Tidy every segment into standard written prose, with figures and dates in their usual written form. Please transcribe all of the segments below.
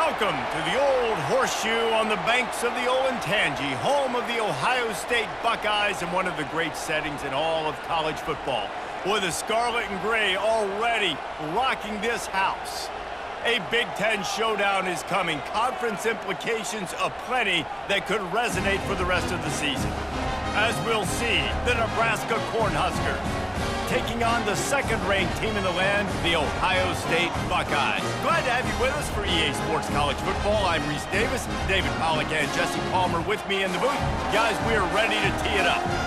Welcome to the Old Horseshoe on the banks of the Olentangy, home of the Ohio State Buckeyes and one of the great settings in all of college football. Boy, the scarlet and gray already rocking this house. A Big Ten showdown is coming. Conference implications aplenty that could resonate for the rest of the season. As we'll see, the Nebraska Cornhuskers taking on the second-ranked team in the land, the Ohio State Buckeyes. Glad to have you with us for EA Sports College Football. I'm Reese Davis, David Pollack and Jesse Palmer with me in the booth. Guys, we are ready to tee it up.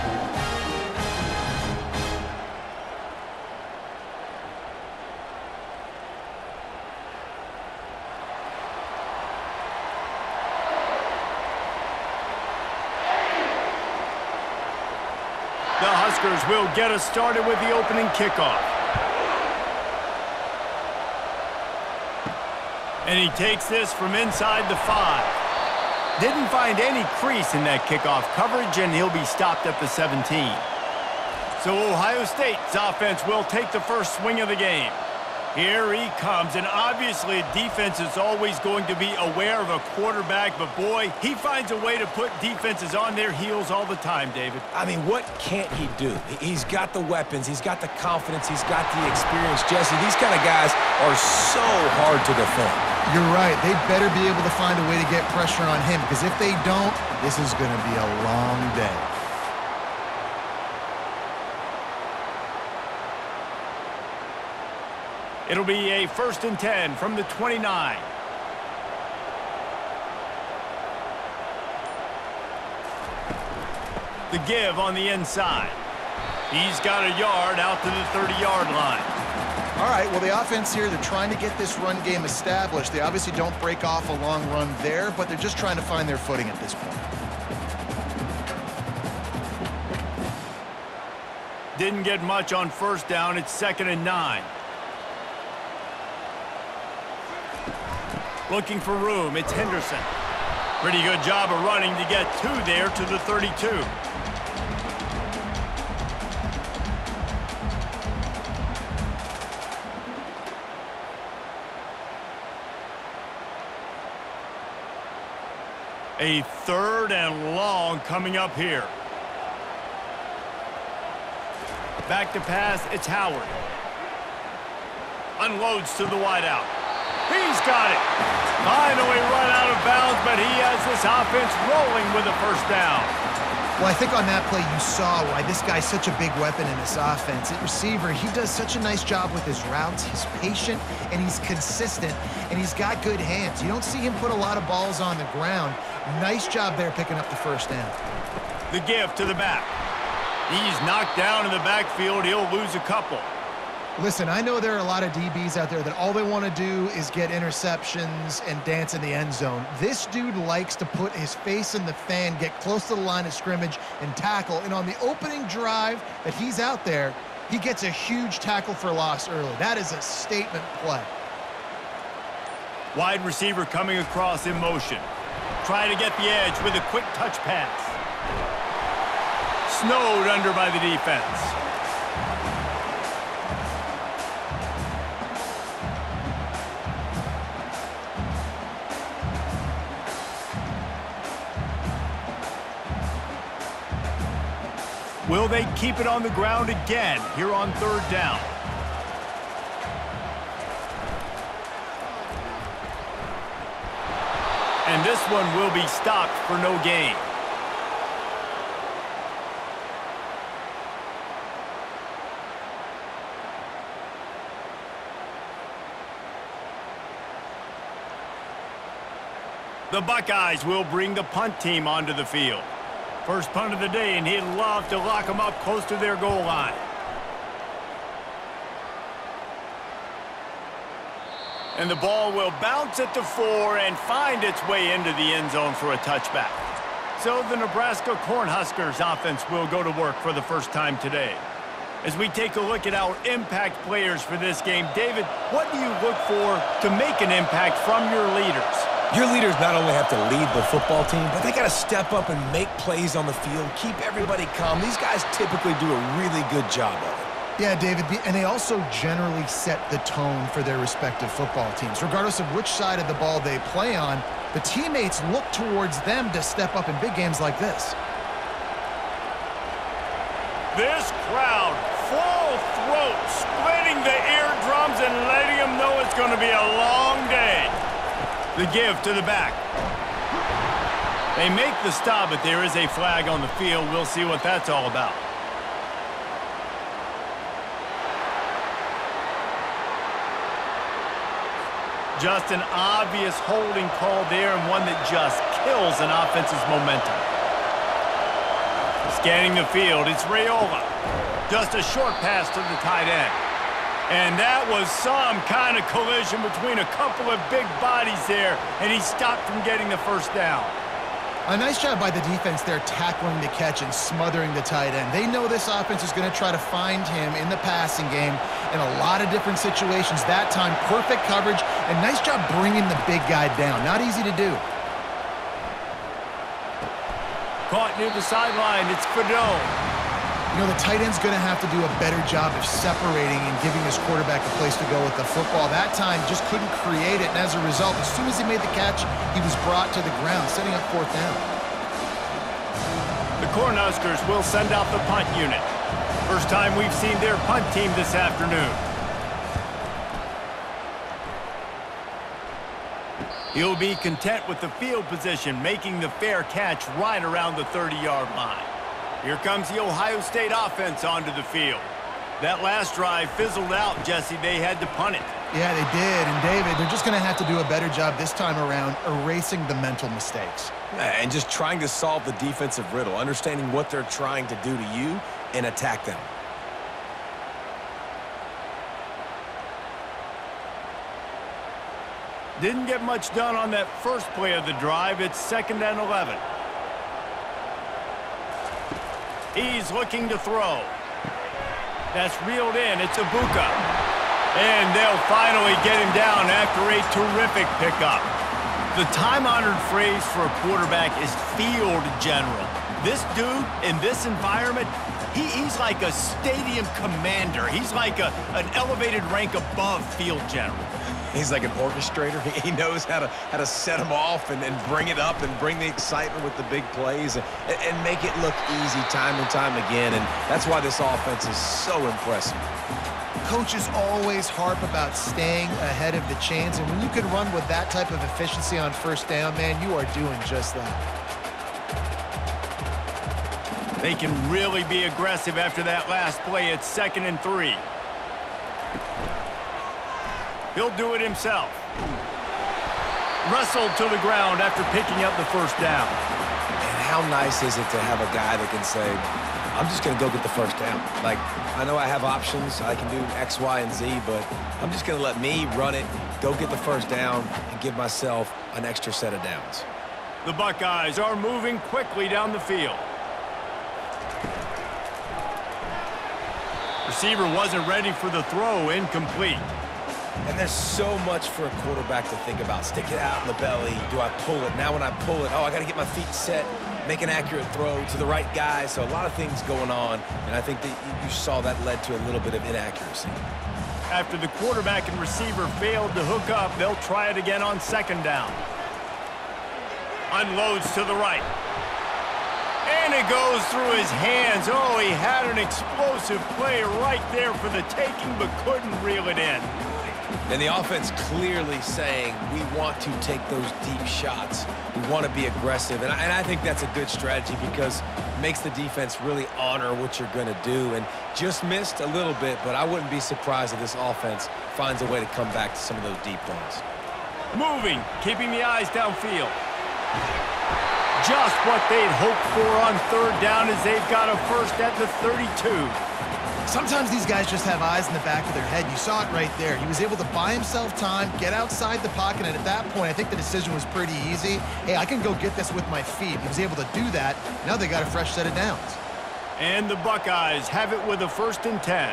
The Huskers will get us started with the opening kickoff. And he takes this from inside the 5. Didn't find any crease in that kickoff coverage, and he'll be stopped at the 17. So Ohio State's offense will take the first swing of the game. Here he comes, and obviously defense is always going to be aware of a quarterback, but boy, he finds a way to put defenses on their heels all the time, David. I mean, what can't he do? He's got the weapons, he's got the confidence, he's got the experience. Jesse, these kind of guys are so hard to defend. You're right. They better be able to find a way to get pressure on him, because if they don't, this is going to be a long day. It'll be a 1st and 10 from the 29. The give on the inside. He's got a yard out to the 30-yard line. All right, well, the offense here, they're trying to get this run game established. They obviously don't break off a long run there, but they're just trying to find their footing at this point. Didn't get much on 1st down. It's 2nd and 9. Looking for room, it's Henderson. Pretty good job of running to get 2 there to the 32. A 3rd and long coming up here. Back to pass, it's Howard. Unloads to the wideout. He's got it. Finally run out of bounds, but he has this offense rolling with a 1st down. Well, I think on that play you saw why this guy's such a big weapon in this offense. At receiver, he does such a nice job with his routes. He's patient, and he's consistent, and he's got good hands. You don't see him put a lot of balls on the ground. Nice job there picking up the 1st down. The give to the back. He's knocked down in the backfield. He'll lose a couple. Listen, I know there are a lot of DBs out there that all they want to do is get interceptions and dance in the end zone. This dude likes to put his face in the fan, get close to the line of scrimmage, and tackle. And on the opening drive that he's out there, he gets a huge tackle for loss early. That is a statement play. Wide receiver coming across in motion. Trying to get the edge with a quick touch pass. Snowed under by the defense. Will they keep it on the ground again here on 3rd down? And this one will be stopped for no gain. The Buckeyes will bring the punt team onto the field. First punt of the day, and he'd love to lock them up close to their goal line. And the ball will bounce at the 4 and find its way into the end zone for a touchback. So the Nebraska Cornhuskers offense will go to work for the first time today. As we take a look at our impact players for this game, David, what do you look for to make an impact from your leaders? Your leaders not only have to lead the football team, but they got to step up and make plays on the field, keep everybody calm. These guys typically do a really good job of it. Yeah, David, and they also generally set the tone for their respective football teams. Regardless of which side of the ball they play on, the teammates look towards them to step up in big games like this. This crowd, full throat, splitting the eardrums and letting them know it's going to be a long day. The give to the back. They make the stop, but there is a flag on the field. We'll see what that's all about. Just an obvious holding call there, and one that just kills an offense's momentum. Scanning the field, it's Raiola. Just a short pass to the tight end. And that was some kind of collision between a couple of big bodies there, and he stopped from getting the first down. A nice job by the defense there tackling the catch and smothering the tight end. They know this offense is going to try to find him in the passing game in a lot of different situations. That time, perfect coverage, and nice job bringing the big guy down. Not easy to do. Caught near the sideline, it's Fedot. You know, the tight end's going to have to do a better job of separating and giving his quarterback a place to go with the football. That time just couldn't create it, and as a result, as soon as he made the catch, he was brought to the ground, setting up fourth down. The Cornhuskers will send out the punt unit. First time we've seen their punt team this afternoon. He'll be content with the field position, making the fair catch right around the 30-yard line. Here comes the Ohio State offense onto the field. That last drive fizzled out, Jesse. They had to punt it. Yeah, they did. And, David, they're just going to have to do a better job this time around erasing the mental mistakes. Yeah, and just trying to solve the defensive riddle, understanding what they're trying to do to you and attack them. Didn't get much done on that first play of the drive. It's 2nd and 11. He's looking to throw. That's reeled in. It's Ibuka. And they'll finally get him down after a terrific pickup. The time-honored phrase for a quarterback is field general. This dude, in this environment, he's like a stadium commander. He's like an elevated rank above field general. He's like an orchestrator. He knows how to set them off and bring it up and bring the excitement with the big plays and make it look easy time and time again. And that's why this offense is so impressive. Coaches always harp about staying ahead of the chains, and when you can run with that type of efficiency on first down, man, you are doing just that. They can really be aggressive after that last play. It's 2nd and 3. He'll do it himself. Wrestled to the ground after picking up the first down. And how nice is it to have a guy that can say, I'm just going to go get the first down. Like, I know I have options. I can do X, Y, and Z, but I'm just going to let me run it, go get the first down, and give myself an extra set of downs. The Buckeyes are moving quickly down the field. Receiver wasn't ready for the throw, incomplete. And there's so much for a quarterback to think about. Stick it out in the belly. Do I pull it? Now when I pull it, oh, I got to get my feet set, make an accurate throw to the right guy. So a lot of things going on, and I think that you saw that led to a little bit of inaccuracy. After the quarterback and receiver failed to hook up, they'll try it again on 2nd down. Unloads to the right. And it goes through his hands. Oh, he had an explosive play right there for the taking, but couldn't reel it in. And the offense clearly saying, we want to take those deep shots. We want to be aggressive. And I think that's a good strategy because it makes the defense really honor what you're going to do. And just missed a little bit, but I wouldn't be surprised if this offense finds a way to come back to some of those deep ones. Moving, keeping the eyes downfield. Just what they'd hoped for on 3rd down as they've got a first at the 32. Sometimes these guys just have eyes in the back of their head. You saw it right there. He was able to buy himself time, get outside the pocket, and at that point, I think the decision was pretty easy. Hey, I can go get this with my feet. He was able to do that. Now they got a fresh set of downs. And the Buckeyes have it with a 1st and 10.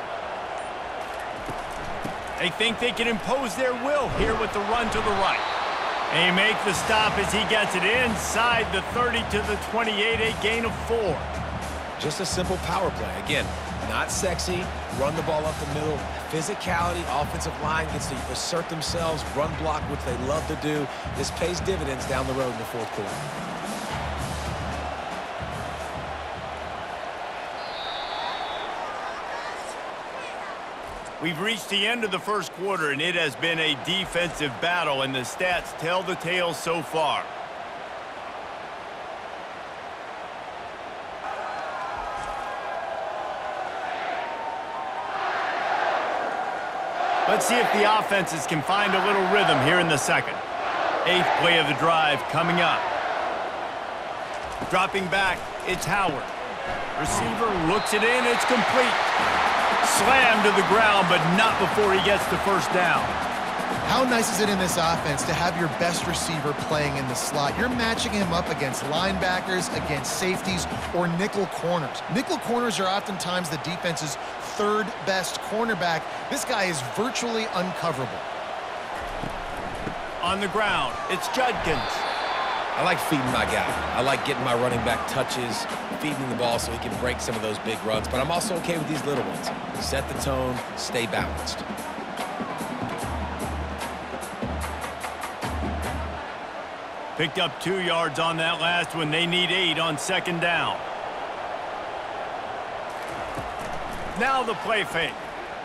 They think they can impose their will here with the run to the right. They make the stop as he gets it inside the 30 to the 28, a gain of 4. Just a simple power play. Again, Not sexy, run the ball up the middle. Physicality, offensive line gets to assert themselves, run block, which they love to do. This pays dividends down the road in the fourth quarter. We've reached the end of the first quarter, and it has been a defensive battle, and the stats tell the tale so far. Let's see if the offenses can find a little rhythm here in the second. 8th play of the drive coming up. Dropping back, it's Howard. Receiver looks it in, it's complete. Slammed to the ground, but not before he gets the first down. How nice is it in this offense to have your best receiver playing in the slot? You're matching him up against linebackers, against safeties, or nickel corners. Nickel corners are oftentimes the defense's third best cornerback. This guy is virtually uncoverable. On the ground, it's Judkins. I like feeding my guy. I like getting my running back touches, feeding the ball so he can break some of those big runs. But I'm also okay with these little ones. Set the tone, stay balanced. Picked up 2 yards on that last one. They need 8 on second down. Now the play fake.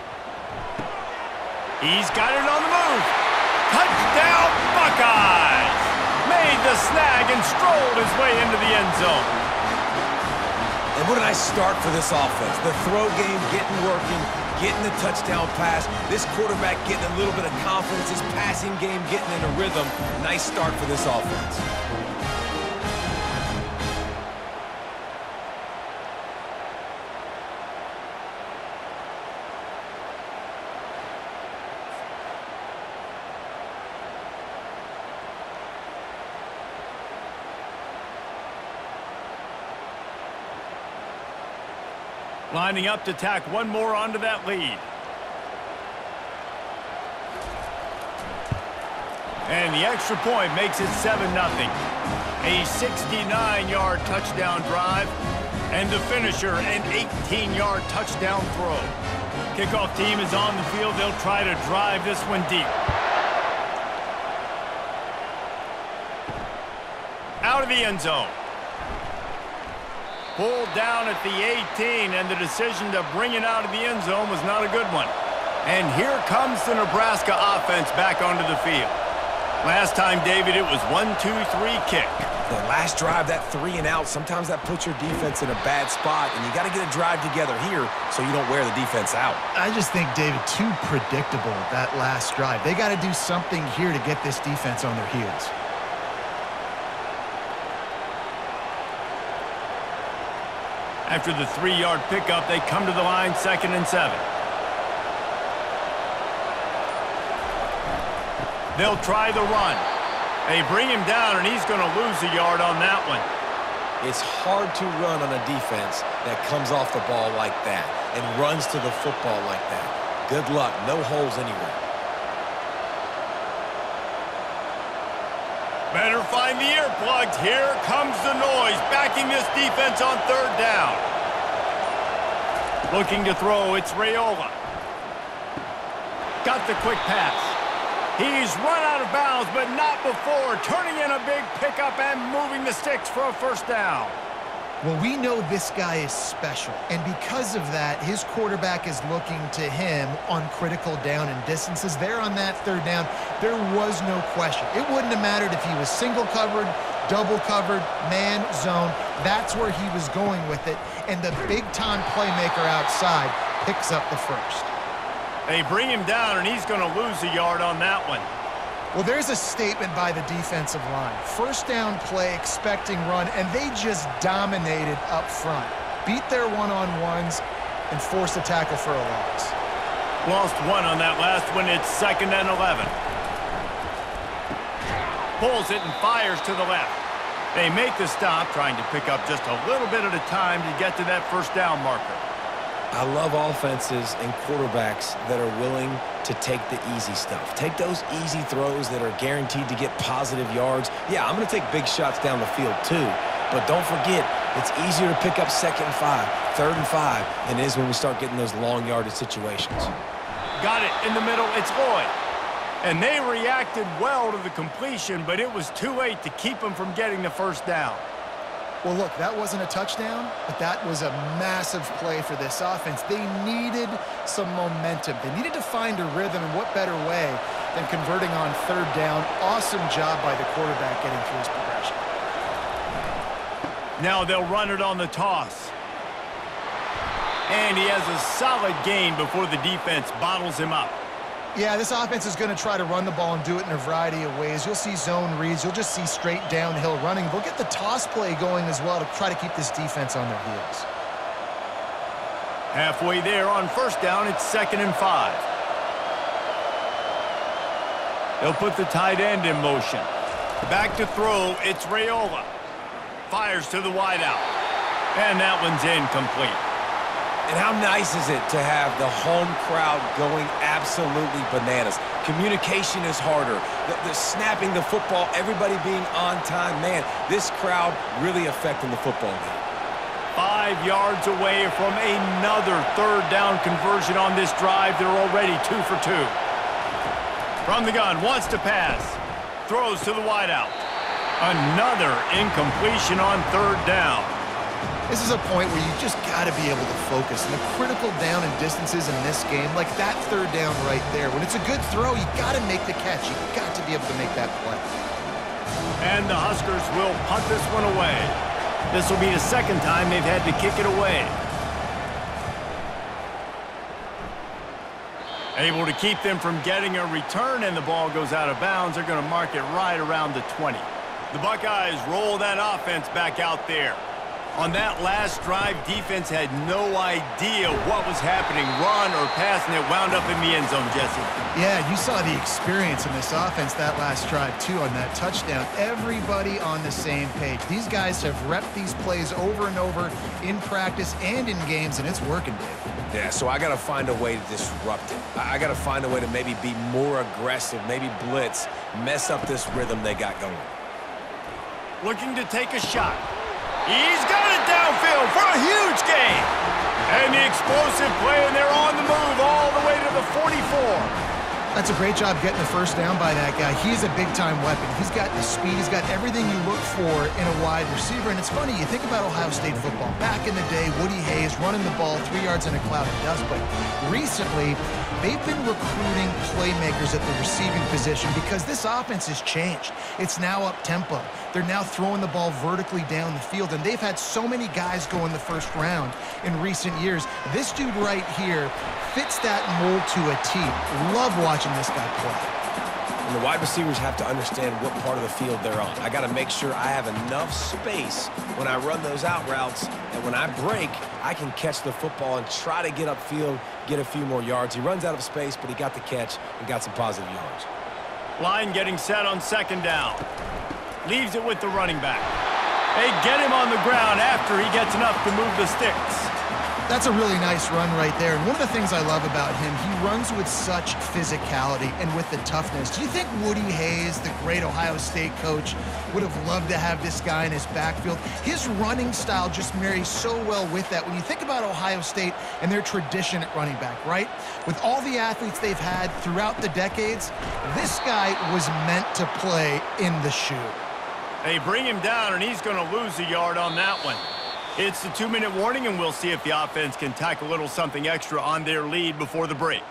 He's got it on the move. Touchdown, Buckeyes! Made the snag and strolled his way into the end zone. And what a nice start for this offense. The throw game getting working, getting the touchdown pass. This quarterback getting a little bit of confidence. His passing game getting in a rhythm. Nice start for this offense. Lining up to tack one more onto that lead. And the extra point makes it 7-0. A 69-yard touchdown drive, and the finisher, an 18-yard touchdown throw. Kickoff team is on the field. They'll try to drive this one deep. Out of the end zone. Pulled down at the 18, and the decision to bring it out of the end zone was not a good one. And here comes the Nebraska offense back onto the field. Last time, David, it was 1-2-3 kick. The last drive, that 3 and out, sometimes that puts your defense in a bad spot, and you got to get a drive together here so you don't wear the defense out. I just think, David, too predictable that last drive. They got to do something here to get this defense on their heels. After the 3-yard pickup, they come to the line, 2nd and 7. They'll try the run. They bring him down, and he's going to lose a yard on that one. It's hard to run on a defense that comes off the ball like that and runs to the football like that. Good luck. No holes anywhere. Better find the earplugs. Here comes the noise, backing this defense on 3rd down. Looking to throw, it's Raiola. Got the quick pass. He's run out of bounds, but not before turning in a big pickup and moving the sticks for a 1st down. Well, we know this guy is special, and because of that, his quarterback is looking to him on critical down and distances. There on that 3rd down, there was no question. It wouldn't have mattered if he was single covered, double covered, man, zone. That's where he was going with it, and the big-time playmaker outside picks up the 1st. They bring him down, and he's going to lose a yard on that one. Well, there's a statement by the defensive line. 1st down play, expecting run, and they just dominated up front. Beat their one-on-ones and forced a tackle for a loss. Lost 1 on that last one. It's 2nd and 11. Pulls it and fires to the left. They make the stop, trying to pick up just a little bit at a time to get to that 1st down marker. I love offenses and quarterbacks that are willing to take the easy stuff. Take those easy throws that are guaranteed to get positive yards. Yeah, I'm going to take big shots down the field too, but don't forget, It's easier to pick up 2nd and 5, 3rd and 5 than it is when we start getting those long yardage situations. Got it in the middle. It's Lloyd. And they reacted well to the completion, but it was too late to keep them from getting the first down. Well, look, that wasn't a touchdown, but that was a massive play for this offense. They needed some momentum. They needed to find a rhythm, and what better way than converting on 3rd down. Awesome job by the quarterback getting through his progression. Now they'll run it on the toss. And he has a solid gain before the defense bottles him up. Yeah, this offense is going to try to run the ball and do it in a variety of ways. You'll see zone reads. You'll just see straight downhill running. They'll get the toss play going as well to try to keep this defense on their heels. Halfway there on 1st down, it's 2nd and 5. They'll put the tight end in motion. Back to throw, it's Raiola. Fires to the wideout. And that one's incomplete. And how nice is it to have the home crowd going absolutely bananas? Communication is harder. The snapping the football, everybody being on time. Man, this crowd really affecting the football game. 5 yards away from another 3rd down conversion on this drive. They're already 2 for 2. From the gun, wants to pass. Throws to the wideout. Another incompletion on 3rd down. This is a point where you just got to be able to focus. And the critical down and distances in this game, like that 3rd down right there, when it's a good throw, you got to make the catch. You got to be able to make that play. And the Huskers will punt this one away. This will be the 2nd time they've had to kick it away. Able to keep them from getting a return, and the ball goes out of bounds. They're going to mark it right around the 20. The Buckeyes roll that offense back out there. On that last drive, defense had no idea what was happening, run or pass, and it wound up in the end zone, Jesse. Yeah, you saw the experience in this offense that last drive, too, on that touchdown. Everybody on the same page. These guys have repped these plays over and over in practice and in games, and it's working, Dave. Yeah, so I got to find a way to disrupt it. I got to find a way to maybe be more aggressive, maybe blitz, mess up this rhythm they got going. Looking to take a shot. He's got it downfield for a huge gain. And the explosive play, and they're on the move all the way to the 44. That's a great job getting the 1st down by that guy. He's a big-time weapon. He's got the speed. He's got everything you look for in a wide receiver. And it's funny, you think about Ohio State football. Back in the day, Woody Hayes running the ball 3 yards in a cloud of dust. But recently, they've been recruiting playmakers at the receiving position because this offense has changed. It's now up-tempo. They're now throwing the ball vertically down the field, and they've had so many guys go in the 1st round in recent years. This dude right here fits that mold to a T. Love watching this guy play. And the wide receivers have to understand what part of the field they're on. I got to make sure I have enough space when I run those out routes, and when I break, I can catch the football and try to get upfield, get a few more yards. He runs out of space, but he got the catch and got some positive yards. Line getting set on 2nd down. Leaves it with the running back. They get him on the ground after he gets enough to move the sticks. That's a really nice run right there. And one of the things I love about him, he runs with such physicality and with the toughness. Do you think Woody Hayes, the great Ohio State coach, would have loved to have this guy in his backfield? His running style just marries so well with that. When you think about Ohio State and their tradition at running back, right? With all the athletes they've had throughout the decades, this guy was meant to play in the shoe. They bring him down, and he's going to lose a yard on that one. It's the 2-minute warning, and we'll see if the offense can tack a little something extra on their lead before the break.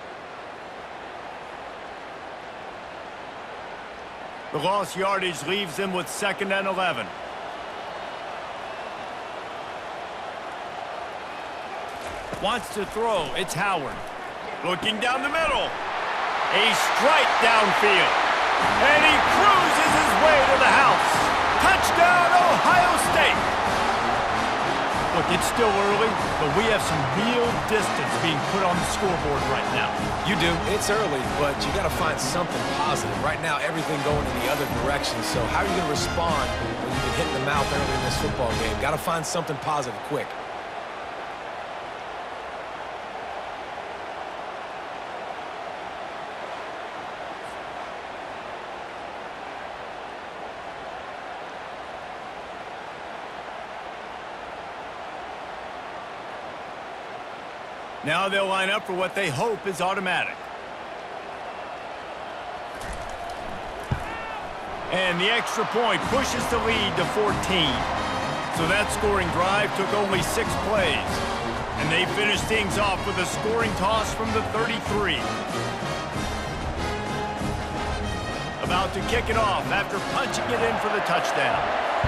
The lost yardage leaves them with 2nd and 11. Wants to throw. It's Howard. Looking down the middle. A strike downfield. And he cruises his way to the house. Touchdown, Ohio State. Look, it's still early, but we have some real distance being put on the scoreboard right now. You do. It's early, but you got to find something positive. Right now, everything going in the other direction. So how are you going to respond when you've been hitting the mouth early in this football game? Got to find something positive quick. Now they'll line up for what they hope is automatic. And the extra point pushes the lead to 14. So that scoring drive took only 6 plays. And they finished things off with a scoring toss from the 33. About to kick it off after punching it in for the touchdown.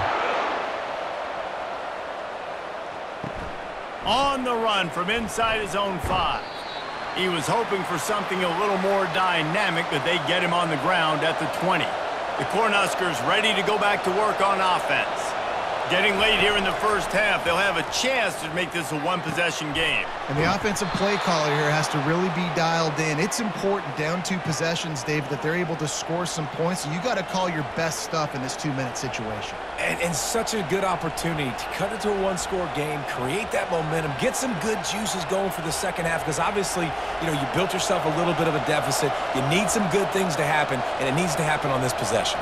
On the run from inside his own 5. He was hoping for something a little more dynamic, but they get him on the ground at the 20. The Cornhuskers ready to go back to work on offense. Getting late here in the first half, they'll have a chance to make this a one-possession game. And the offensive play caller here has to really be dialed in. It's important down 2 possessions, Dave, that they're able to score some points. So you got to call your best stuff in this 2-minute situation. And such a good opportunity to cut it to a one-score game, create that momentum, get some good juices going for the second half, because obviously, you know, you built yourself a little bit of a deficit. You need some good things to happen, and it needs to happen on this possession.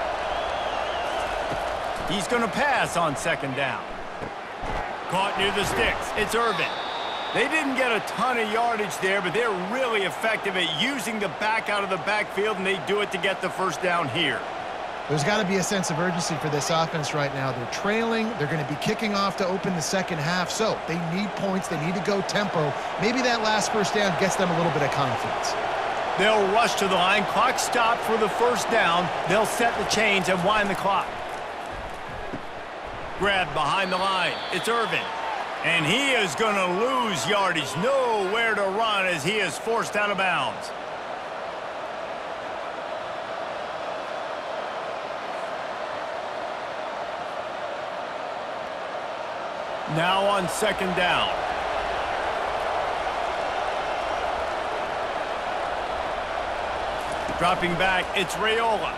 He's going to pass on second down. Caught near the sticks. It's Irvin. They didn't get a ton of yardage there, but they're really effective at using the back out of the backfield, and they do it to get the first down here. There's got to be a sense of urgency for this offense right now. They're trailing. They're going to be kicking off to open the second half, so they need points. They need to go tempo. Maybe that last first down gets them a little bit of confidence. They'll rush to the line. Clock stopped for the first down. They'll set the chains and wind the clock. Grabbed behind the line. It's Irvin. And he is going to lose yardage. Nowhere to run as he is forced out of bounds. Now on second down. Dropping back, it's Raiola.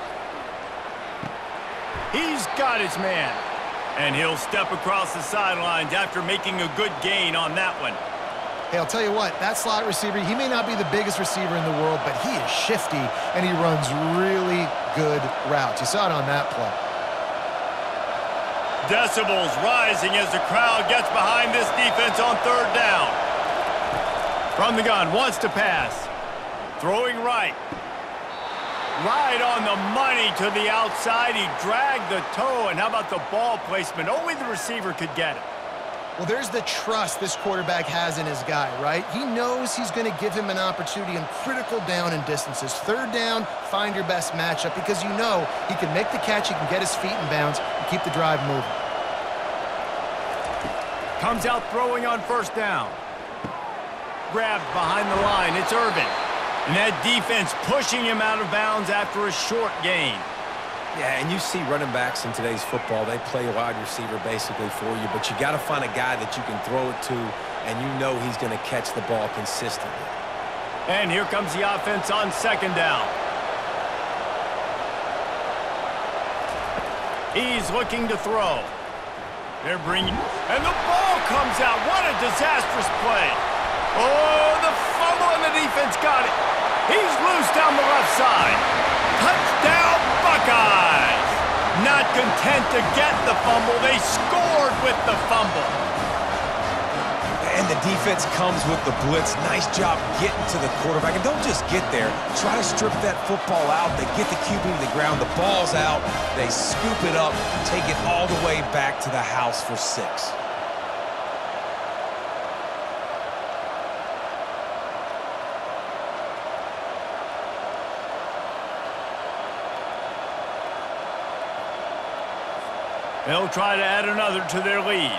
He's got his man. And he'll step across the sidelines after making a good gain on that one. Hey, I'll tell you what, that slot receiver, he may not be the biggest receiver in the world, but he is shifty, and he runs really good routes. You saw it on that play. Decibels rising as the crowd gets behind this defense on third down. From the gun, wants to pass. Throwing right. Right on the money to the outside. He dragged the toe, and how about the ball placement? Only the receiver could get it. Well, there's the trust this quarterback has in his guy, right? He knows he's going to give him an opportunity in critical down and distances. Third down, find your best matchup, because you know he can make the catch, he can get his feet in bounds, and keep the drive moving. Comes out throwing on first down. Grabbed behind the line. It's Irvin. And that defense pushing him out of bounds after a short gain. Yeah, and you see running backs in today's football, they play wide receiver basically for you, but you got to find a guy that you can throw it to, and you know he's going to catch the ball consistently. And here comes the offense on second down. He's looking to throw. They're bringing, and the ball comes out. What a disastrous play. Oh, the fumble, and the defense got it. He's loose down the left side. Touchdown, Buckeyes. Not content to get the fumble, they scored with the fumble. And the defense comes with the blitz. Nice job getting to the quarterback. And don't just get there. Try to strip that football out. They get the QB to the ground. The ball's out. They scoop it up, take it all the way back to the house for 6. They'll try to add another to their lead.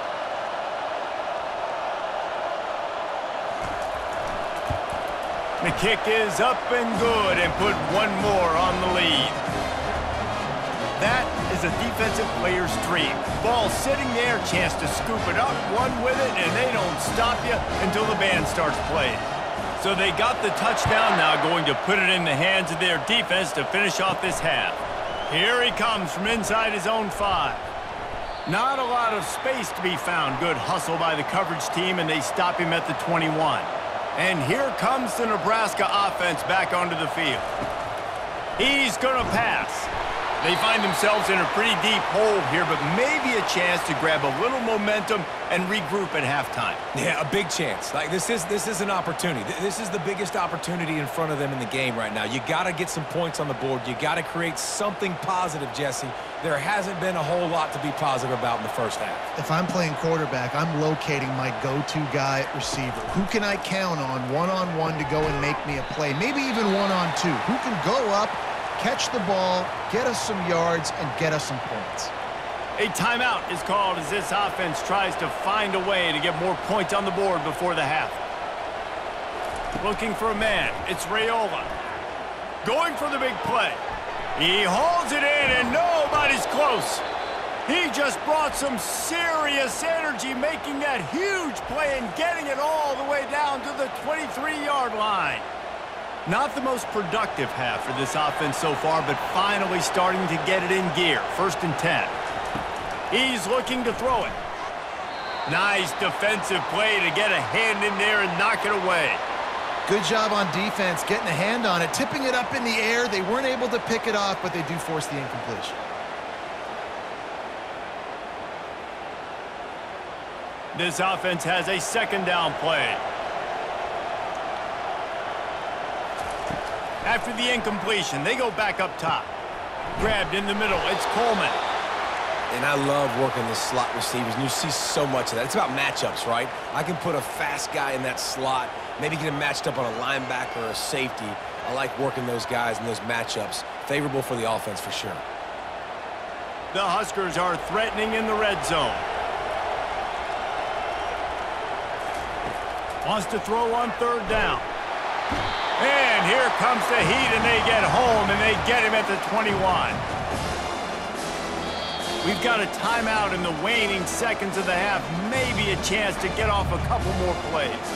The kick is up and good and put one more on the lead. That is a defensive player's dream. Ball sitting there, chance to scoop it up, run with it, and they don't stop you until the band starts playing. So they got the touchdown, now going to put it in the hands of their defense to finish off this half. Here he comes from inside his own 5. Not a lot of space to be found. Good hustle by the coverage team, and they stop him at the 21. And here comes the Nebraska offense back onto the field. He's going to pass. They find themselves in a pretty deep hole here, but maybe a chance to grab a little momentum and regroup at halftime. Yeah, a big chance. Like this is an opportunity. This is the biggest opportunity in front of them in the game right now. You got to get some points on the board. You got to create something positive, Jesse. There hasn't been a whole lot to be positive about in the first half. If I'm playing quarterback, I'm locating my go-to guy at receiver. Who can I count on one-on-one to go and make me a play? Maybe even one-on-two. Who can go up, catch the ball, get us some yards, and get us some points? A timeout is called as this offense tries to find a way to get more points on the board before the half. Looking for a man, it's Raiola. Going for the big play. He hauls it in, and nobody's close. He just brought some serious energy, making that huge play and getting it all the way down to the 23-yard line. Not the most productive half for this offense so far, but finally starting to get it in gear. 1st and 10. He's looking to throw it. Nice defensive play to get a hand in there and knock it away. Good job on defense, getting a hand on it, tipping it up in the air. They weren't able to pick it off, but they do force the incompletion. This offense has a 2nd down play. After the incompletion, they go back up top. Grabbed in the middle, it's Coleman. And I love working the slot receivers, and you see so much of that. It's about matchups, right? I can put a fast guy in that slot, maybe get him matched up on a linebacker or a safety. I like working those guys in those matchups. Favorable for the offense for sure. The Huskers are threatening in the red zone. Wants to throw on 3rd down. And here comes the heat, and they get home, and they get him at the 21. We've got a timeout in the waning seconds of the half. Maybe a chance to get off a couple more plays.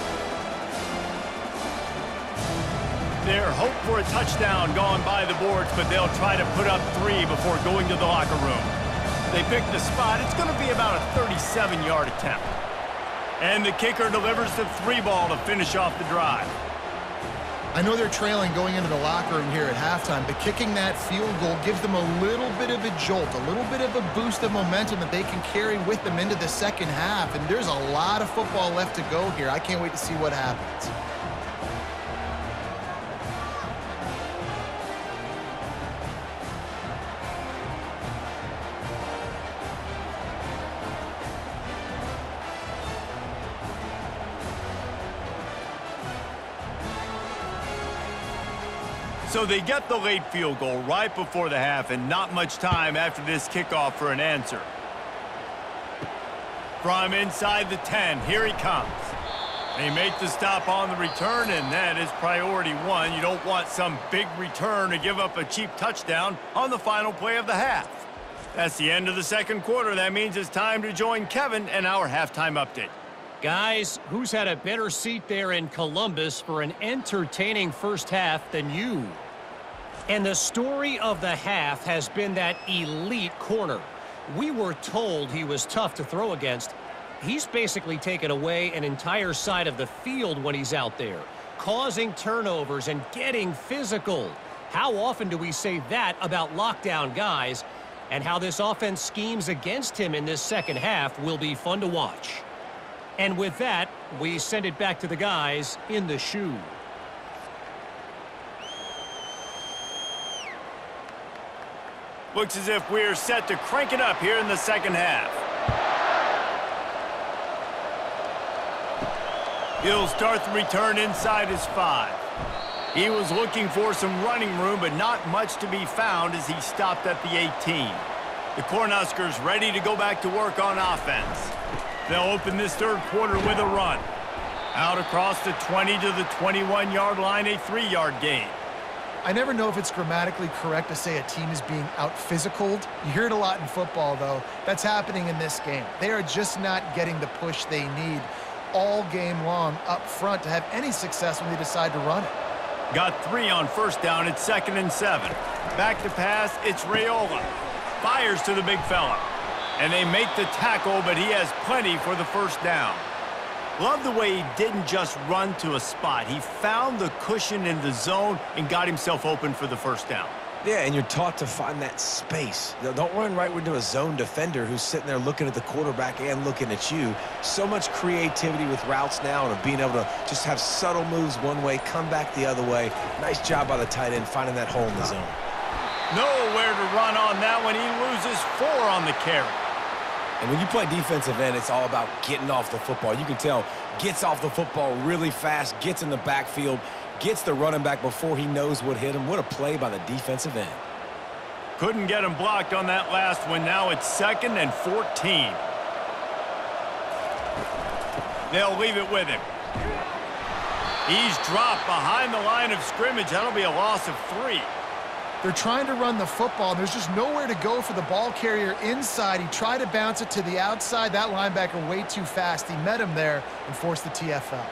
Their hope for a touchdown gone by the boards, but they'll try to put up 3 before going to the locker room. They pick the spot. It's going to be about a 37-yard attempt. And the kicker delivers the 3 ball to finish off the drive. I know they're trailing going into the locker room here at halftime, but kicking that field goal gives them a little bit of a jolt, a little bit of a boost of momentum that they can carry with them into the second half. And there's a lot of football left to go here. I can't wait to see what happens. So they get the late field goal right before the half, and not much time after this kickoff for an answer. From inside the 10, here he comes. They make the stop on the return, and that is priority 1. You don't want some big return to give up a cheap touchdown on the final play of the half. That's the end of the 2nd quarter. That means it's time to join Kevin and our halftime update. Guys, who's had a better seat there in Columbus for an entertaining first half than you? And the story of the half has been that elite corner. We were told he was tough to throw against. He's basically taken away an entire side of the field when he's out there, causing turnovers and getting physical. How often do we say that about lockdown guys? And how this offense schemes against him in this second half will be fun to watch. And with that, we send it back to the guys in the shoe. Looks as if we're set to crank it up here in the second half. He'll start the return inside his 5. He was looking for some running room, but not much to be found as he stopped at the 18. The Cornhuskers ready to go back to work on offense. They'll open this 3rd quarter with a run. Out across the 20 to the 21-yard line, a 3-yard gain. I never know if it's grammatically correct to say a team is being out-physicaled. You hear it a lot in football, though. That's happening in this game. They are just not getting the push they need all game long up front to have any success when they decide to run it. Got 3 on 1st down. It's 2nd and 7. Back to pass. It's Raiola. Fires to the big fella. And they make the tackle, but he has plenty for the 1st down. Love the way he didn't just run to a spot. He found the cushion in the zone and got himself open for the 1st down. Yeah, and you're taught to find that space. Don't run right into a zone defender who's sitting there looking at the quarterback and looking at you. So much creativity with routes now and being able to just have subtle moves one way, come back the other way. Nice job by the tight end finding that hole in the zone. Nowhere to run on that one. He loses 4 on the carry. And when you play defensive end, it's all about getting off the football. You can tell, gets off the football really fast, gets in the backfield, gets the running back before he knows what hit him. What a play by the defensive end. Couldn't get him blocked on that last one. Now it's 2nd and 14. They'll leave it with him. He's dropped behind the line of scrimmage. That'll be a loss of 3. They're trying to run the football. There's just nowhere to go for the ball carrier inside. He tried to bounce it to the outside. That linebacker way too fast. He met him there and forced the TFL.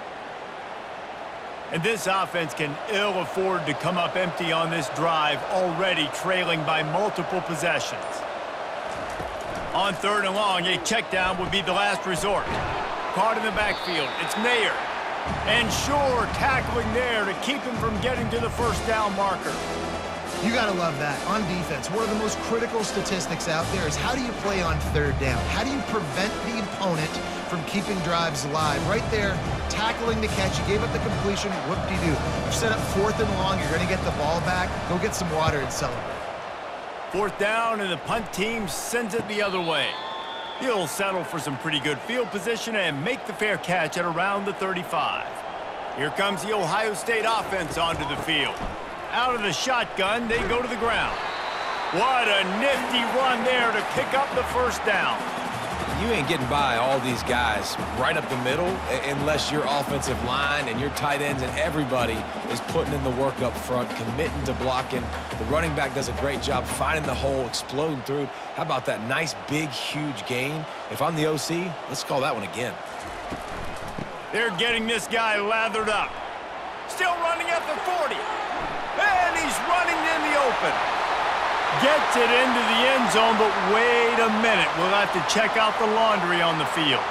And this offense can ill afford to come up empty on this drive, already trailing by multiple possessions. On 3rd and long, a check down would be the last resort. Caught in the backfield. It's Mayer. And Shore tackling there to keep him from getting to the first down marker. You got to love that. On defense, one of the most critical statistics out there is how do you play on 3rd down? How do you prevent the opponent from keeping drives alive? Right there, tackling the catch. You gave up the completion. Whoop-de-doo. You set up 4th and long. You're going to get the ball back. Go get some water and celebrate. 4th down, and the punt team sends it the other way. He'll settle for some pretty good field position and make the fair catch at around the 35. Here comes the Ohio State offense onto the field. Out of the shotgun, they go to the ground. What a nifty run there to pick up the first down. You ain't getting by all these guys right up the middle unless your offensive line and your tight ends and everybody is putting in the work up front, committing to blocking. The running back does a great job finding the hole, exploding through. How about that nice, big, huge gain? If I'm the OC, let's call that one again. They're getting this guy lathered up. Still running at the 40. And he's running in the open. Gets it into the end zone, but wait a minute. We'll have to check out the laundry on the field.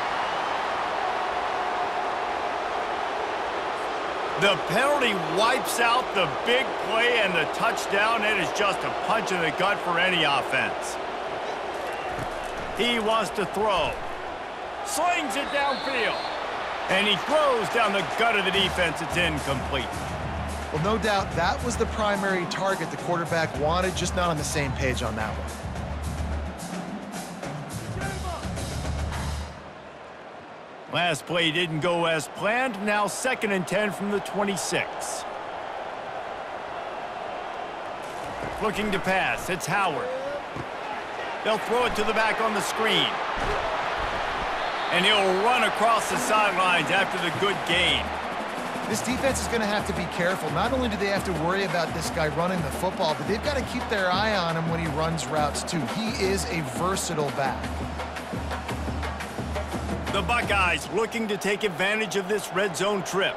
The penalty wipes out the big play and the touchdown. It is just a punch in the gut for any offense. He wants to throw. Slings it downfield. And he throws down the gut of the defense. It's incomplete. Well, no doubt that was the primary target the quarterback wanted, just not on the same page on that one. Last play didn't go as planned. Now 2nd and 10 from the 26. Looking to pass. It's Howard. They'll throw it to the back on the screen. And he'll run across the sidelines after the good gain. This defense is going to have to be careful. Not only do they have to worry about this guy running the football, but they've got to keep their eye on him when he runs routes too. He is a versatile back. The Buckeyes looking to take advantage of this red zone trip.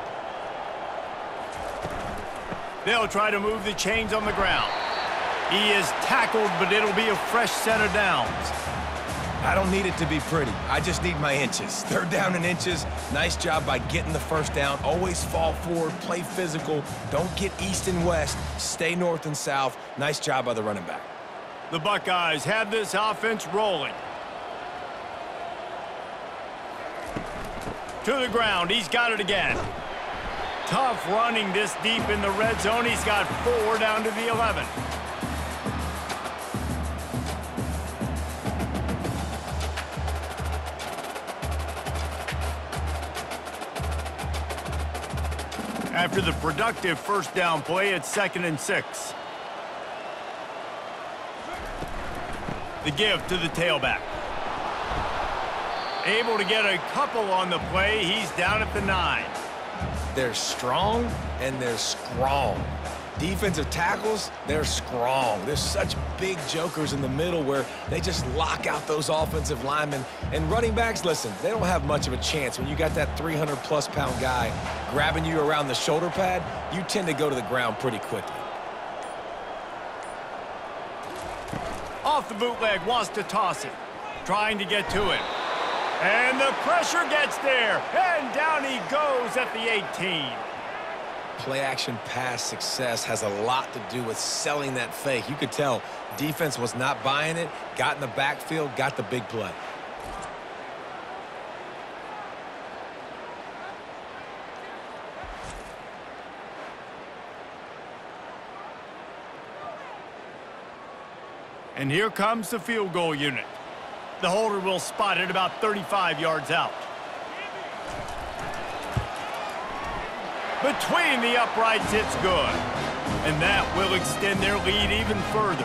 They'll try to move the chains on the ground. He is tackled, but it'll be a fresh set of downs. I don't need it to be pretty. I just need my inches. 3rd down and inches. Nice job by getting the first down. Always fall forward, play physical. Don't get east and west. Stay north and south. Nice job by the running back. The Buckeyes have this offense rolling. To the ground. He's got it again. Tough running this deep in the red zone. He's got 4 down to the 11. After the productive first down play, it's 2nd and 6. The give to the tailback. Able to get a couple on the play. He's down at the 9. They're strong and they're strong. Defensive tackles, they're strong. There's such big jokers in the middle where they just lock out those offensive linemen. And running backs, listen, they don't have much of a chance. When you got that 300-plus pound guy grabbing you around the shoulder pad, you tend to go to the ground pretty quickly. Off the bootleg, wants to toss it. Trying to get to it. And the pressure gets there. And down he goes at the 18. play-action pass success has a lot to do with selling that fake. You could tell defense was not buying it, got in the backfield, got the big play. And here comes the field goal unit. The holder will spot it about 35 yards out. Between the uprights, it's good. And that will extend their lead even further.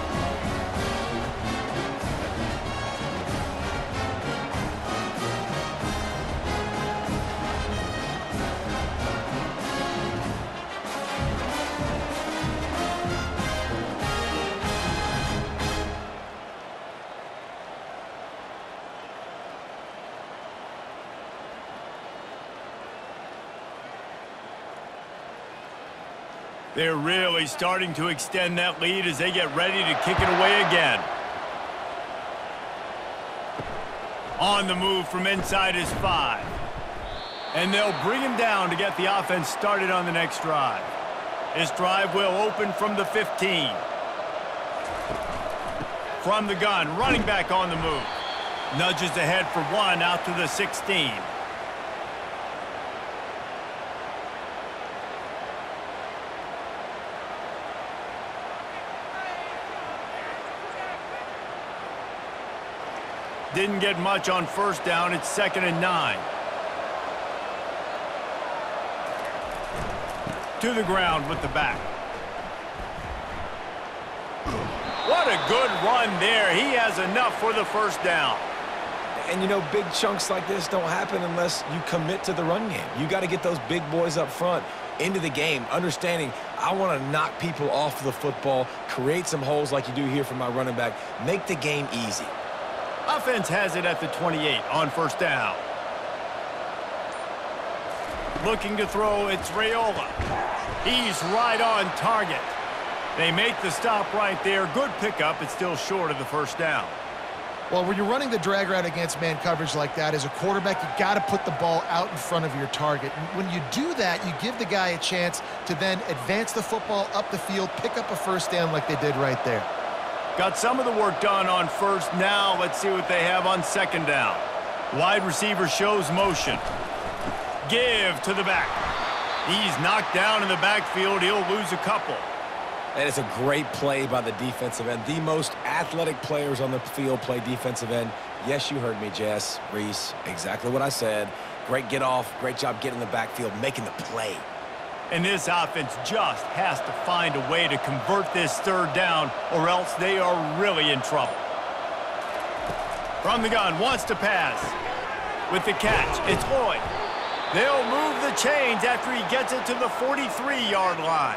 They're really starting to extend that lead as they get ready to kick it away again. On the move from inside is 5. And they'll bring him down to get the offense started on the next drive. This drive will open from the 15. From the gun, running back on the move. Nudges ahead for 1 out to the 16. Didn't get much on first down. It's 2nd and 9. To the ground with the back. What a good run there. He has enough for the first down. And, you know, big chunks like this don't happen unless you commit to the run game. You got to get those big boys up front into the game, understanding I want to knock people off the football, create some holes like you do here for my running back, make the game easy. Offense has it at the 28 on first down. Looking to throw, it's Raiola. He's right on target. They make the stop right there. Good pickup. It's still short of the first down. Well, when you're running the drag route against man coverage like that, as a quarterback, you got to put the ball out in front of your target. And when you do that, you give the guy a chance to then advance the football up the field, pick up a first down like they did right there. Got some of the work done on first. Now let's see what they have on second down. Wide receiver shows motion. Give to the back. He's knocked down in the backfield. He'll lose a couple. And it's a great play by the defensive end. The most athletic players on the field play defensive end. Yes, you heard me, Jess, Reese. Exactly what I said. Great get off. Great job getting in the backfield, making the play. And this offense just has to find a way to convert this third down, or else they are really in trouble. From the gun, wants to pass. With the catch, it's Hoy. They'll move the chains after he gets it to the 43-yard line.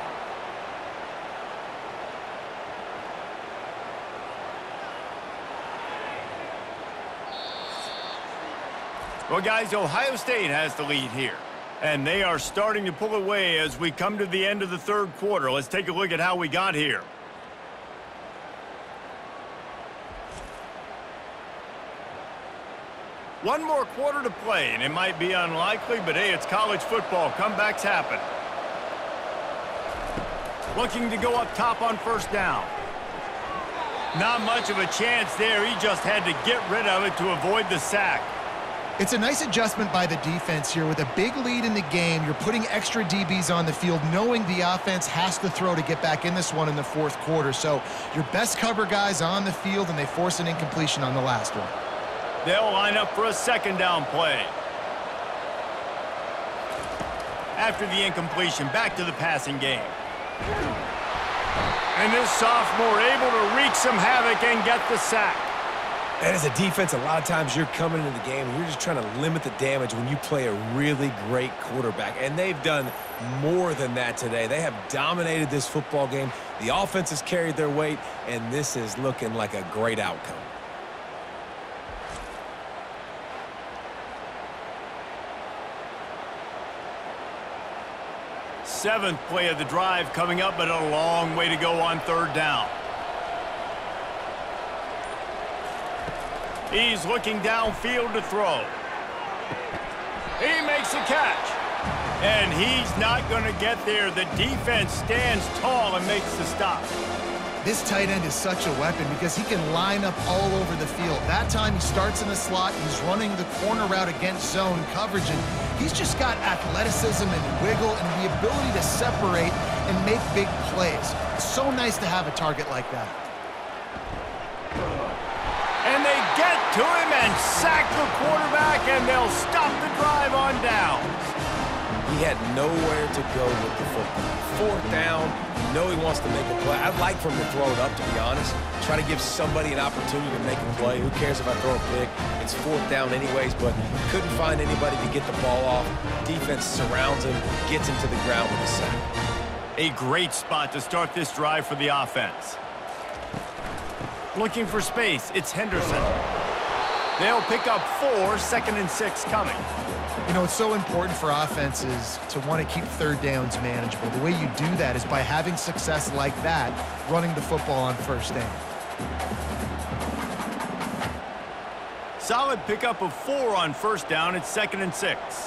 Well, guys, Ohio State has the lead here. And they are starting to pull away as we come to the end of the third quarter. Let's take a look at how we got here. One more quarter to play, and it might be unlikely, but hey, it's college football. Comebacks happen. Looking to go up top on first down. Not much of a chance there. He just had to get rid of it to avoid the sack. It's a nice adjustment by the defense here. With a big lead in the game, you're putting extra DBs on the field, knowing the offense has to throw to get back in this one in the fourth quarter. So your best cover guys on the field, and they force an incompletion on the last one. They'll line up for a second down play. After the incompletion, back to the passing game. And this sophomore able to wreak some havoc and get the sack. And as a defense, a lot of times you're coming into the game and you're just trying to limit the damage when you play a really great quarterback. And they've done more than that today. They have dominated this football game. The offense has carried their weight, and this is looking like a great outcome. Seventh play of the drive coming up, but a long way to go on third down. He's looking downfield to throw. He makes a catch. And he's not going to get there. The defense stands tall and makes the stop. This tight end is such a weapon because he can line up all over the field. That time he starts in the slot, he's running the corner route against zone coverage, and he's just got athleticism and wiggle and the ability to separate and make big plays. It's so nice to have a target like that. And they get to him and sack the quarterback, and they'll stop the drive on downs. He had nowhere to go with the football. Fourth down, you know he wants to make a play. I'd like for him to throw it up, to be honest. Try to give somebody an opportunity to make a play. Who cares if I throw a pick? It's fourth down anyways, but couldn't find anybody to get the ball off. Defense surrounds him, gets him to the ground with a sack. A great spot to start this drive for the offense. Looking for space, it's Henderson. They'll pick up 4, 2nd and 6 coming. You know, it's so important for offenses to want to keep third downs manageable. The way you do that is by having success like that, running the football on first down. Solid pickup of 4 on first down. It's 2nd and 6.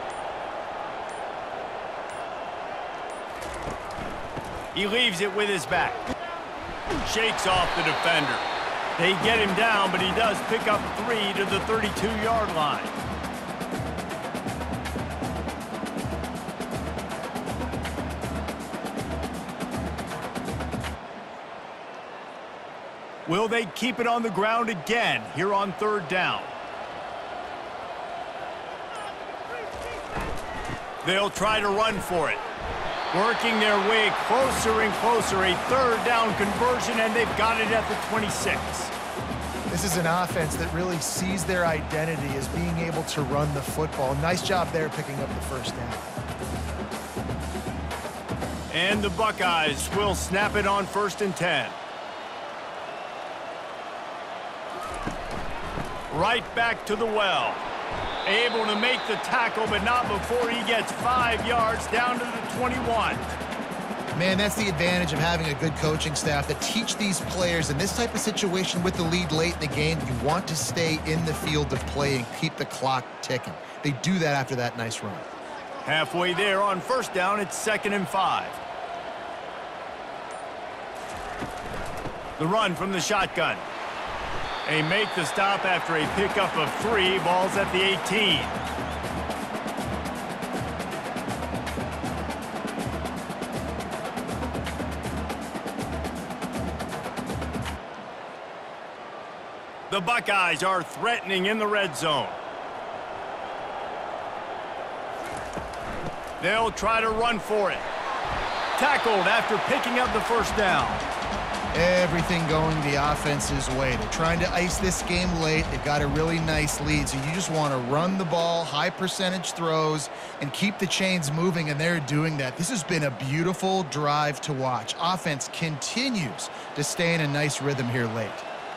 He leaves it with his back. Shakes off the defender. They get him down, but he does pick up 3 to the 32-yard line. Will they keep it on the ground again here on third down? They'll try to run for it. Working their way closer and closer. A third down conversion, and they've got it at the 26. This is an offense that really sees their identity as being able to run the football. Nice job there picking up the first down. And the Buckeyes will snap it on 1st and 10. Right back to the well. Able to make the tackle, but not before he gets 5 yards down to the 21. Man, that's the advantage of having a good coaching staff that teach these players in this type of situation with the lead late in the game. You want to stay in the field of play and keep the clock ticking. They do that after that nice run. Halfway there on first down, it's 2nd and 5. The run from the shotgun. They make the stop after a pickup of 3. Ball's at the 18. The Buckeyes are threatening in the red zone. They'll try to run for it. Tackled after picking up the first down. Everything going the offense's way. They're trying to ice this game late. They've got a really nice lead, so you just want to run the ball, high percentage throws, and keep the chains moving, and they're doing that. This has been a beautiful drive to watch. Offense continues to stay in a nice rhythm here late.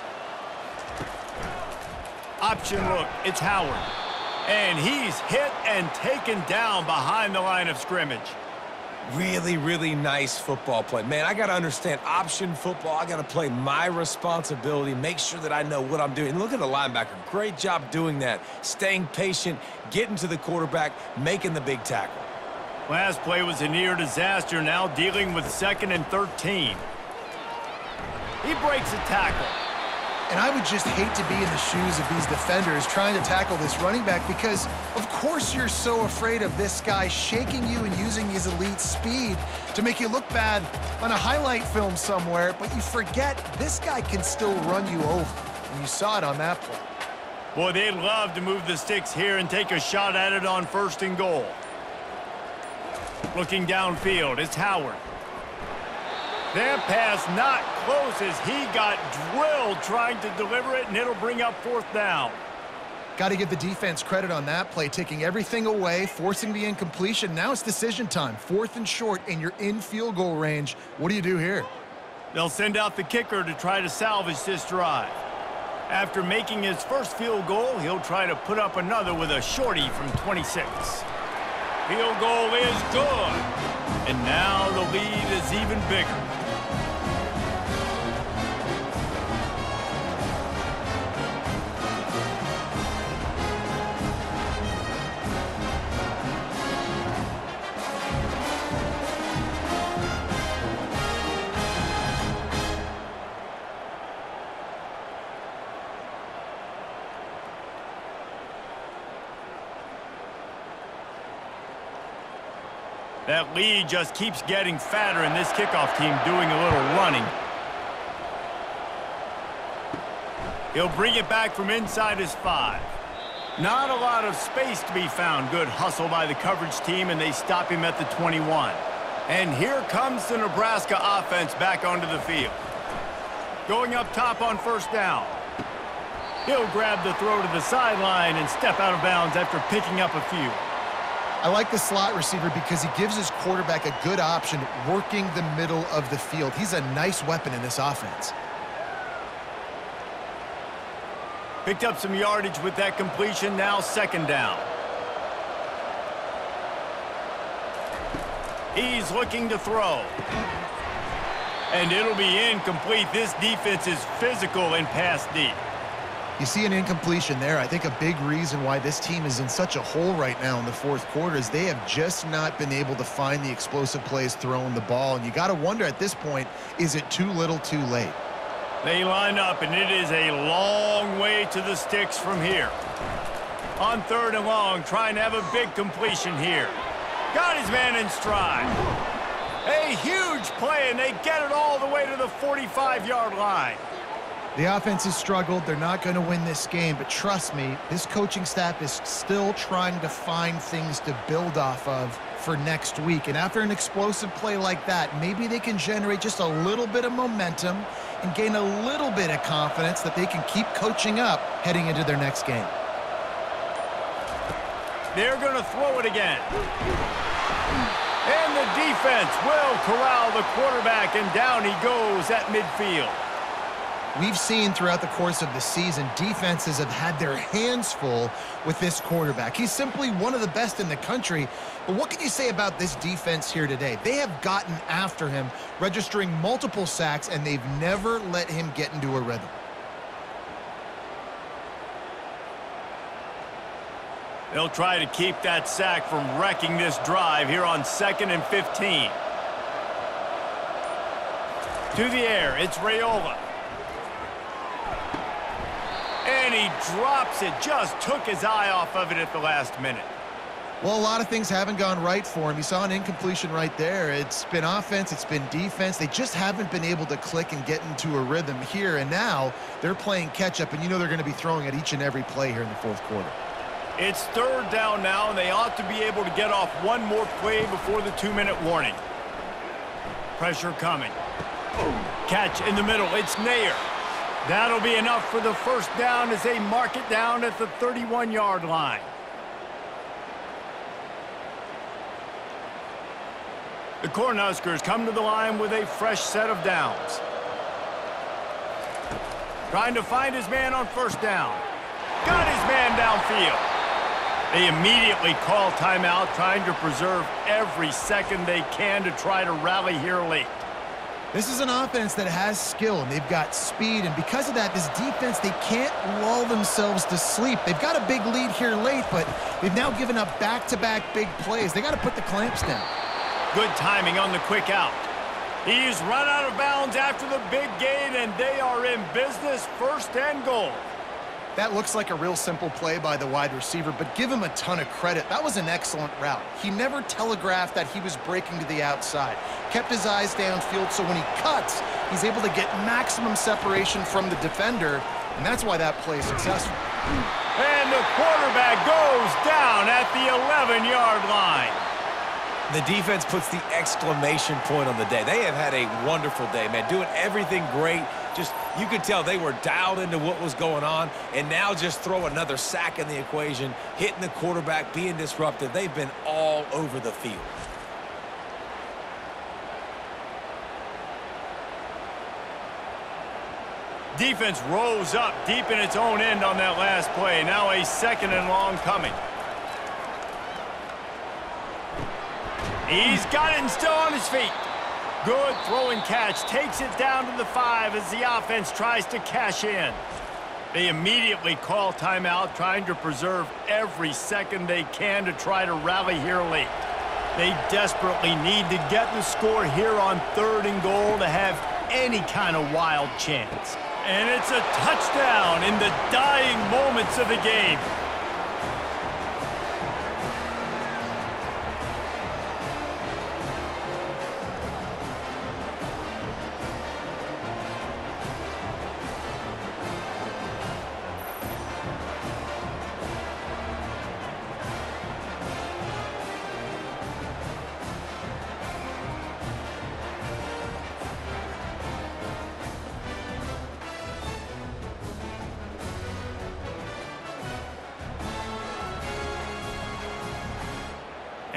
Option look, it's Howard. And he's hit and taken down behind the line of scrimmage. Really, really nice football play. Man, I got to understand option football. I got to play my responsibility, make sure that I know what I'm doing. And look at the linebacker. Great job doing that. Staying patient, getting to the quarterback, making the big tackle. Last play was a near disaster, now dealing with 2nd and 13. He breaks a tackle. And I would just hate to be in the shoes of these defenders trying to tackle this running back because, of course, you're so afraid of this guy shaking you and using his elite speed to make you look bad on a highlight film somewhere, but you forget this guy can still run you over. And you saw it on that play. Boy, they'd love to move the sticks here and take a shot at it on 1st and goal. Looking downfield, it's Howard. That pass not close as he got drilled trying to deliver it, and it'll bring up 4th down. Got to give the defense credit on that play, taking everything away, forcing the incompletion. Now it's decision time. 4th and short, and you're in field goal range. What do you do here? They'll send out the kicker to try to salvage this drive. After making his first field goal, he'll try to put up another with a shorty from 26. Field goal is good. And now the lead is even bigger. That lead just keeps getting fatter, and this kickoff team doing a little running. He'll bring it back from inside his 5. Not a lot of space to be found. Good hustle by the coverage team, and they stop him at the 21. And here comes the Nebraska offense back onto the field. Going up top on first down. He'll grab the throw to the sideline and step out of bounds after picking up a few. I like the slot receiver because he gives his quarterback a good option working the middle of the field. He's a nice weapon in this offense. Picked up some yardage with that completion. Now second down. He's looking to throw. And it'll be incomplete. This defense is physical and pass deep. You see an incompletion there. I think a big reason why this team is in such a hole right now in the fourth quarter is they have just not been able to find the explosive plays throwing the ball. And you got to wonder at this point, is it too little too late? They line up, and it is a long way to the sticks from here. On third and long, trying to have a big completion here. Got his man in stride. A huge play, and they get it all the way to the 45-yard line. The offense has struggled. They're not going to win this game, but trust me, this coaching staff is still trying to find things to build off of for next week. And after an explosive play like that, maybe they can generate just a little bit of momentum and gain a little bit of confidence that they can keep coaching up heading into their next game. They're going to throw it again. And the defense will corral the quarterback, and down he goes at midfield. We've seen throughout the course of the season, defenses have had their hands full with this quarterback. He's simply one of the best in the country. But what can you say about this defense here today? They have gotten after him, registering multiple sacks, and they've never let him get into a rhythm. They'll try to keep that sack from wrecking this drive here on 2nd and 15. To the air, it's Raiola. And he drops it, just took his eye off of it at the last minute. Well, a lot of things haven't gone right for him. You saw an incompletion right there. It's been offense, it's been defense. They just haven't been able to click and get into a rhythm here. And now they're playing catch-up, and you know they're going to be throwing at each and every play here in the fourth quarter. It's third down now, and they ought to be able to get off one more play before the 2-minute warning. Pressure coming. Catch in the middle. It's Nair. That'll be enough for the first down as they mark it down at the 31-yard line. The Cornhuskers come to the line with a fresh set of downs. Trying to find his man on first down. Got his man downfield. They immediately call timeout, trying to preserve every second they can to try to rally here late. This is an offense that has skill, and they've got speed, and because of that, this defense, they can't lull themselves to sleep. They've got a big lead here late, but they've now given up back-to-back big plays. They got to put the clamps down. Good timing on the quick out. He's run out of bounds after the big gain, and they are in business, 1st and goal. That looks like a real simple play by the wide receiver, but give him a ton of credit. That was an excellent route. He never telegraphed that he was breaking to the outside. Kept his eyes downfield, so when he cuts, he's able to get maximum separation from the defender, and that's why that play is successful. And the quarterback goes down at the 11-yard line. The defense puts the exclamation point on the day. They have had a wonderful day, man, doing everything great. Just, you could tell they were dialed into what was going on, and now just throw another sack in the equation, hitting the quarterback, being disruptive. They've been all over the field. Defense rose up deep in its own end on that last play. Now a 2nd and long coming. He's got it and still on his feet. Good throw and catch. Takes it down to the 5 as the offense tries to cash in. They immediately call timeout, trying to preserve every second they can to try to rally here late. They desperately need to get the score here on 3rd and goal to have any kind of wild chance. And it's a touchdown in the dying moments of the game.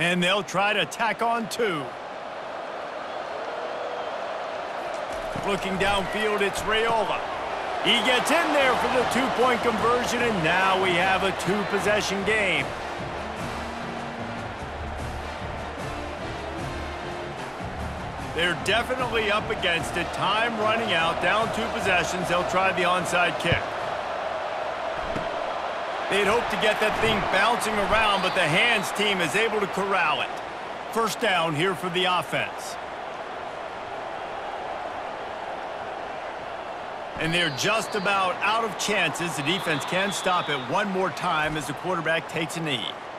And they'll try to tack on 2. Looking downfield, it's Raiola. He gets in there for the 2-point conversion, and now we have a 2-possession game. They're definitely up against it. Time running out, down 2 possessions. They'll try the onside kick. They'd hope to get that thing bouncing around, but the hands team is able to corral it. First down here for the offense. And they're just about out of chances. The defense can stop it one more time as the quarterback takes a knee.